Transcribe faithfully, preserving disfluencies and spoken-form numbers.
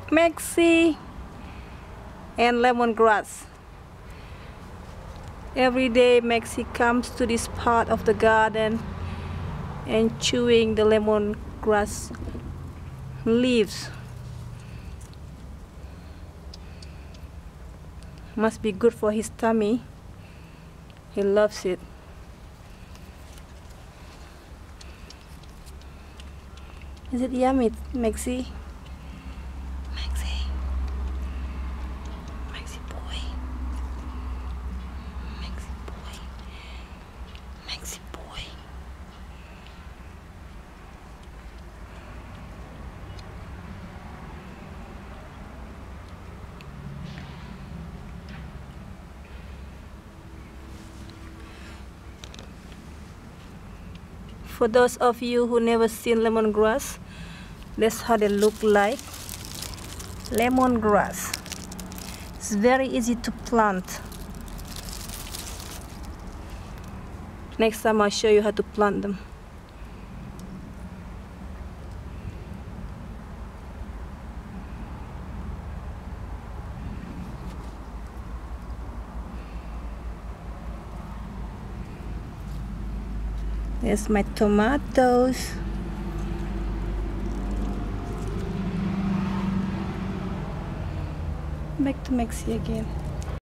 Maxi and lemongrass. Every day Maxi comes to this part of the garden and chewing the lemongrass leaves. Must be good for his tummy. He loves it. Is it yummy, Maxi? Maxi. Maxi boy. Maxi boy. Maxi boy. For those of you who never seen lemongrass, that's how they look like. Lemongrass. It's very easy to plant. Next time I'll show you how to plant them. There's my tomatoes. Back to Maxi again.